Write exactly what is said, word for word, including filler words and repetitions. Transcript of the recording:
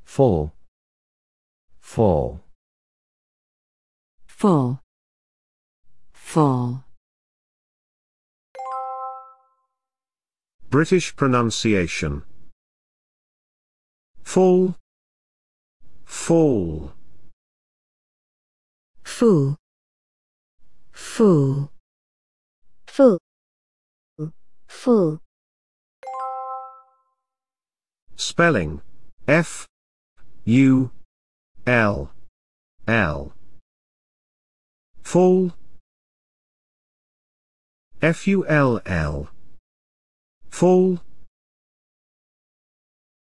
Full. Full. Full. Full. British pronunciation. Full. Full. Full. Full. Full. Full. Spelling. F. U. L. L. Full. F U L L. Full.